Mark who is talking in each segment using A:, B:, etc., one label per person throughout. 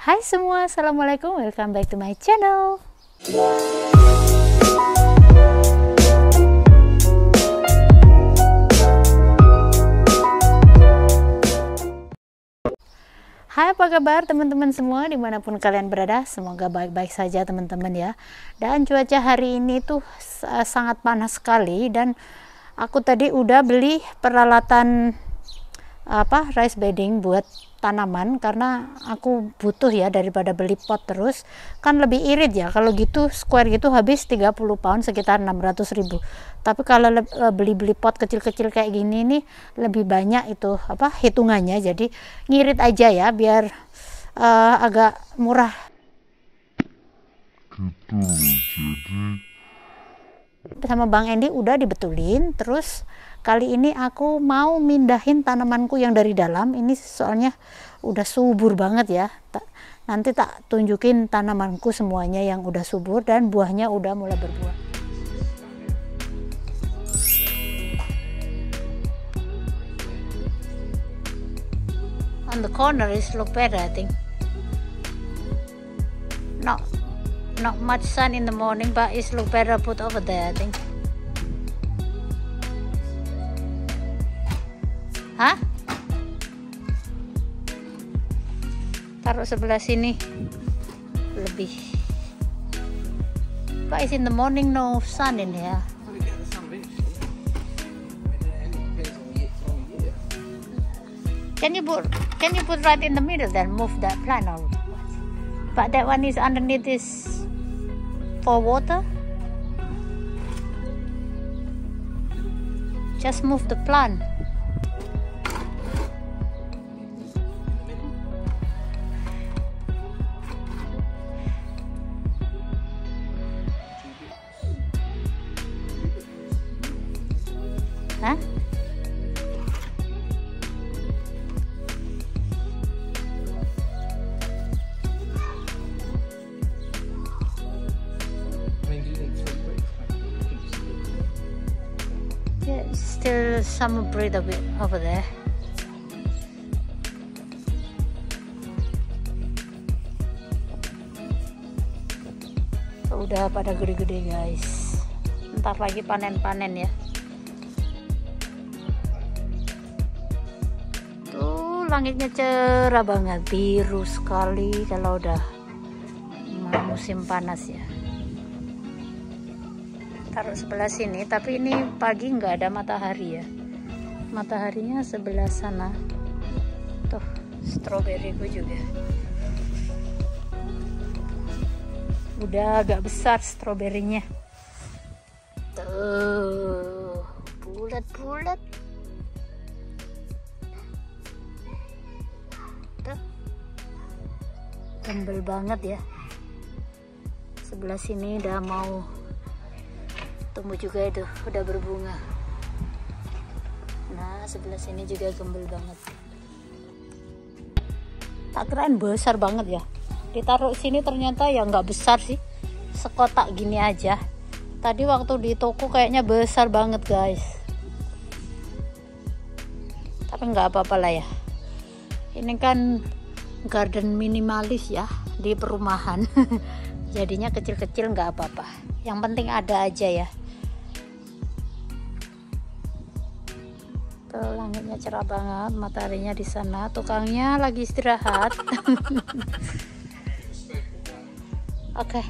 A: Hai semua, assalamualaikum, welcome back to my channel. Hai, apa kabar teman-teman semua dimanapun kalian berada, semoga baik-baik saja teman-teman ya. Dan cuaca hari ini tuh sangat panas sekali, dan aku tadi udah beli peralatan rice bedding buat tanaman, karena aku butuh ya, daripada beli pot terus kan lebih irit ya. Kalau gitu square gitu habis 30 pound, sekitar 600.000. Tapi kalau beli pot kecil-kecil kayak gini nih lebih banyak itu hitungannya, jadi ngirit aja ya biar agak murah gitu. Jadi sama Bang Endi udah dibetulin. Terus kali ini aku mau mindahin tanamanku yang dari dalam ini, soalnya udah subur banget ya. Nanti tak tunjukin tanamanku semuanya yang udah subur dan buahnya udah mulai berbuah. On the corner is look better, I think. Not much sun in the morning, but it's look better put over there, I think. Hah? Taruh sebelah sini lebih. But it's in the morning, no sun in here. Can you put right in the middle, then move that plant or what? But that one is underneath this for water. Just move the plant. Huh? Yeah, still some breathe a bit over there. Udah pada gede-gede guys. Ntar lagi panen-panen ya. Tuh langitnya cerah banget, biru sekali kalau udah musim panas ya. Taruh sebelah sini, tapi ini pagi nggak ada matahari ya, mataharinya sebelah sana. Tuh stroberiku juga udah agak besar stroberinya, tuh bulat-bulat tuh, gembel banget ya. Sebelah sini udah mau tumbuh juga, itu udah berbunga. Nah sebelah sini juga gembel banget. Tak kirain besar banget ya, ditaruh sini ternyata ya nggak besar sih, sekotak gini aja. Tadi waktu di toko kayaknya besar banget guys, tapi nggak apa-apa lah ya, ini kan garden minimalis ya di perumahan. Jadinya kecil-kecil nggak apa-apa, yang penting ada aja ya. Tuh langitnya cerah banget, mataharinya di sana, tukangnya lagi istirahat. Oke.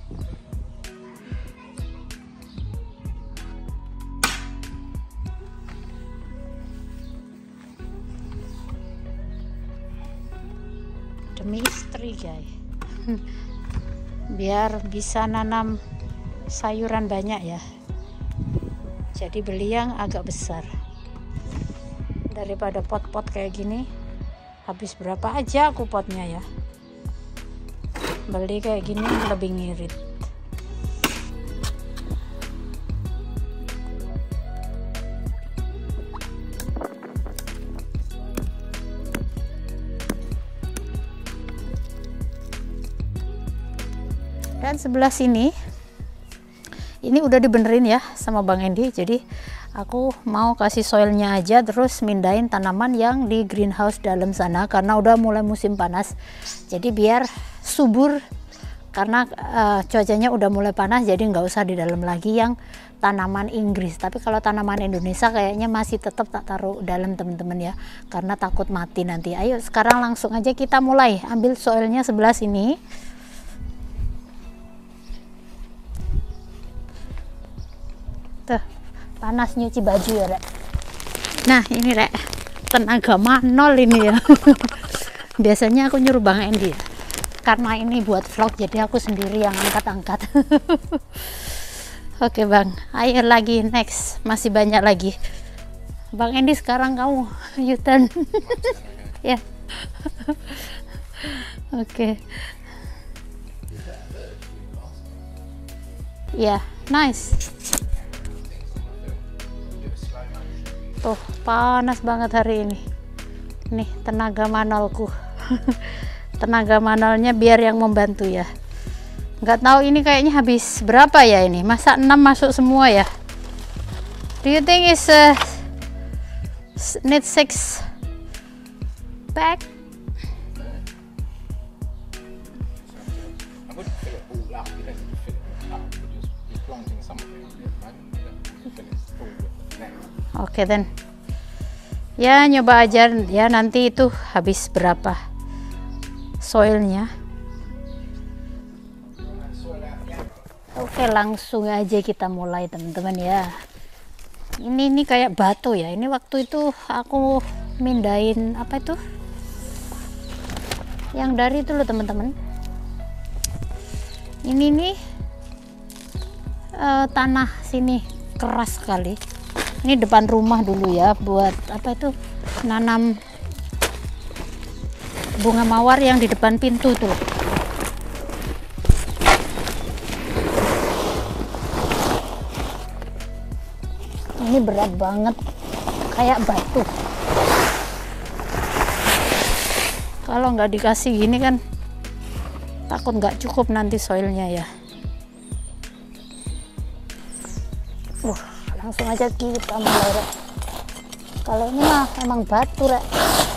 A: Demi istri guys. Biar bisa nanam sayuran banyak ya, jadi beli yang agak besar. Daripada pot-pot kayak gini, habis berapa aja aku potnya ya, beli kayak gini lebih ngirit. Dan sebelah sini ini udah dibenerin ya sama Bang Endi, jadi Aku mau kasih soilnya aja, terus mindahin tanaman yang di greenhouse dalam sana karena udah mulai musim panas. Jadi biar subur, karena cuacanya udah mulai panas, jadi nggak usah di dalam lagi yang tanaman Inggris. Tapi kalau tanaman Indonesia kayaknya masih tetap tak taruh dalam teman-teman ya, karena takut mati nanti. Ayo sekarang langsung aja kita mulai ambil soilnya sebelah sini. Tuh, panas nyuci baju ya Rek. Nah ini Rek, tenaga manol ini ya. Biasanya aku nyuruh Bang Endi ya, karena ini buat vlog jadi aku sendiri yang angkat-angkat. Oke Bang, ayo lagi next, masih banyak lagi. Bang Endi sekarang kamu U-turn. Ya. Oke. Ya, nice. Tuh, panas banget hari ini. Nih, tenaga manolku. Tenaga manolnya biar yang membantu ya. Nggak tahu ini kayaknya habis berapa ya ini. Masa 6 masuk semua ya? Do you think it's need 6 bag?
B: I wouldn't fill it all up. You don't need to fill it up. You're just planting something. Fill it full with net.
A: Oke then. Ya nyoba aja ya, nanti itu habis berapa soilnya. Oke, langsung aja kita mulai teman-teman ya. Ini kayak batu ya. Ini waktu itu aku mindahin apa itu? Yang dari itu loh teman-teman. Ini nih tanah sini keras sekali. Ini depan rumah dulu ya, buat apa itu, nanam bunga mawar yang di depan pintu tuh. Ini berat banget, kayak batu. Kalau nggak dikasih gini kan takut nggak cukup nanti soilnya ya. Langsung aja kita mulai Rek. Kalau ini mah emang batu Rek.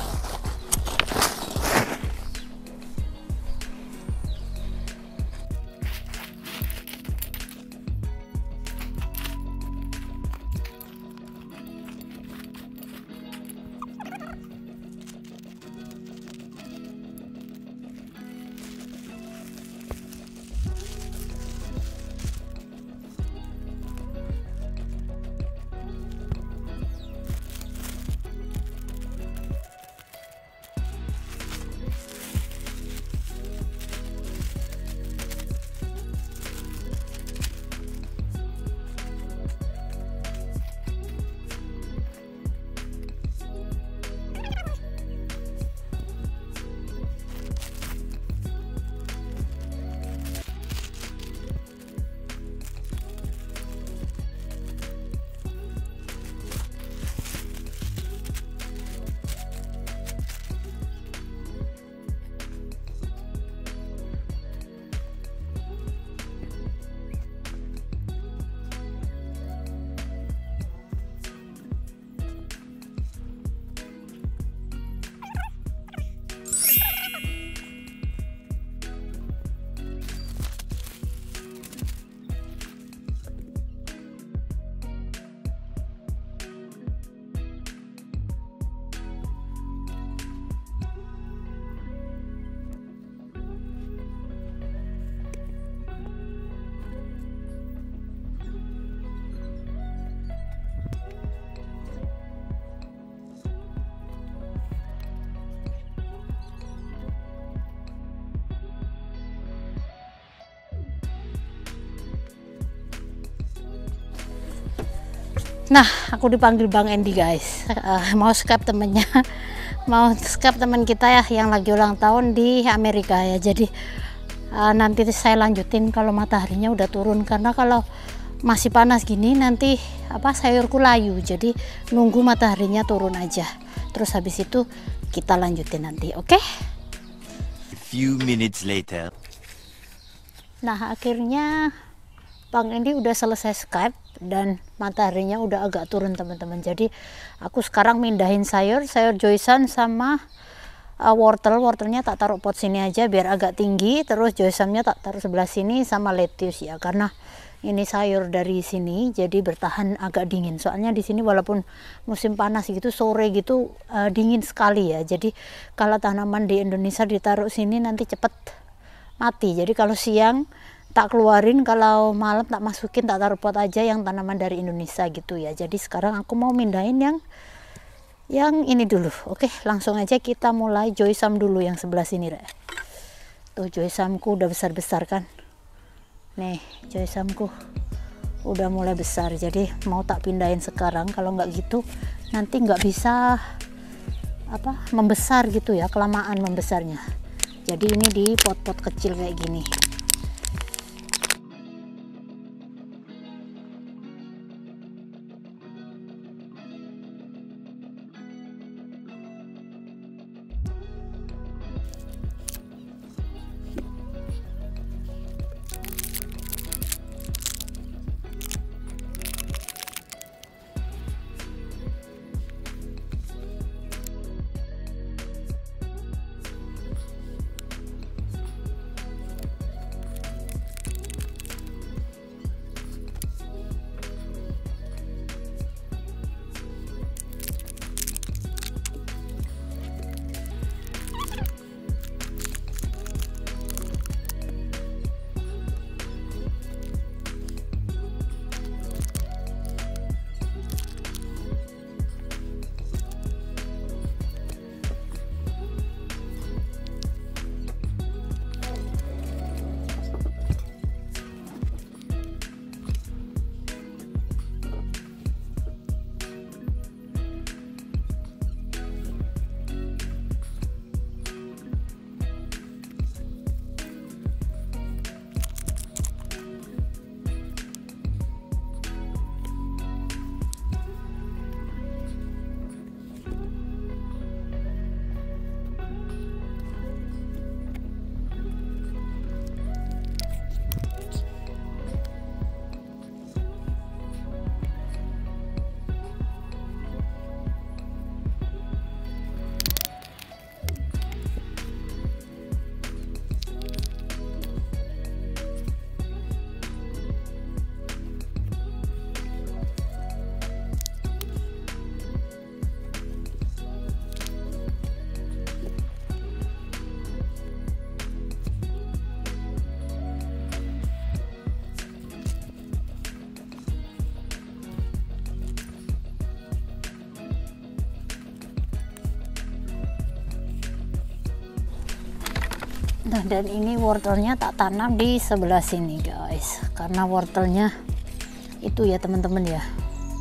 A: Nah, aku dipanggil Bang Endi guys. Mau Skype temennya, mau Skype teman kita ya yang lagi ulang tahun di Amerika ya. Jadi nanti saya lanjutin kalau mataharinya udah turun, karena kalau masih panas gini nanti apa sayurku layu. Jadi nunggu mataharinya turun aja. Terus habis itu kita lanjutin nanti, oke?
C: A few minutes later.
A: Nah, akhirnya Bang ini udah selesai Skype dan mataharinya udah agak turun teman-teman. Jadi aku sekarang mindahin sayur joysan sama wortelnya tak taruh pot sini aja biar agak tinggi, terus joysamnya tak taruh sebelah sini sama lettuce ya, karena ini sayur dari sini jadi bertahan agak dingin. Soalnya di sini walaupun musim panas gitu, sore gitu dingin sekali ya. Jadi kalau tanaman di Indonesia ditaruh sini nanti cepet mati. Jadi kalau siang tak keluarin, kalau malam tak masukin, tak taruh pot aja yang tanaman dari Indonesia gitu ya. Jadi sekarang aku mau mindahin yang ini dulu. Oke, langsung aja kita mulai joysam dulu yang sebelah sini Rek. Tuh joysamku udah besar-besar kan. Nih joysamku udah mulai besar, jadi mau tak pindahin sekarang. Kalau nggak gitu nanti nggak bisa membesar gitu ya, kelamaan membesarnya. Jadi ini di pot-pot kecil kayak gini. Nah, dan ini wortelnya tak tanam di sebelah sini guys, karena wortelnya itu ya teman-teman ya,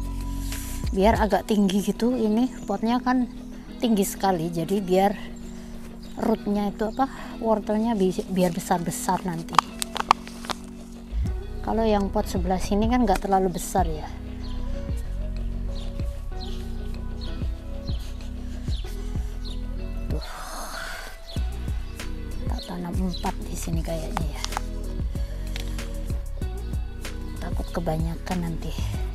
A: biar agak tinggi gitu. Ini potnya kan tinggi sekali, jadi biar rootnya itu wortelnya biar besar-besar nanti. Kalau yang pot sebelah sini kan nggak terlalu besar ya. Tuh, tak tanam 4 di sini kayaknya ya. Takut kebanyakan nanti.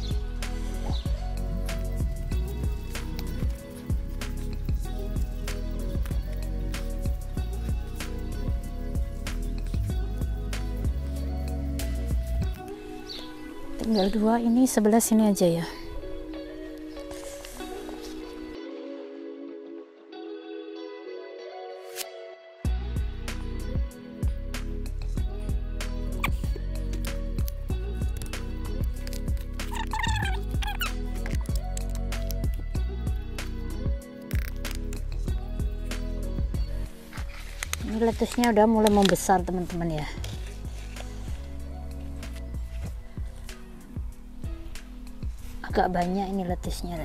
A: Tinggal 2 ini sebelah sini aja ya. Ini lettuce-nya udah mulai membesar teman-teman ya. Agak banyak ini lettuce-nya.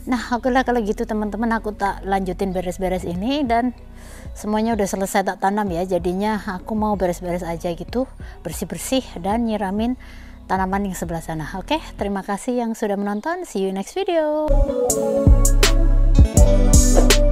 A: Nah, oke lah kalau gitu teman-teman, aku tak lanjutin beres-beres ini dan semuanya udah selesai tak tanam ya. Jadinya aku mau beres-beres aja gitu, bersih-bersih dan nyiramin tanaman yang sebelah sana. Oke, terima kasih yang sudah menonton. See you next video.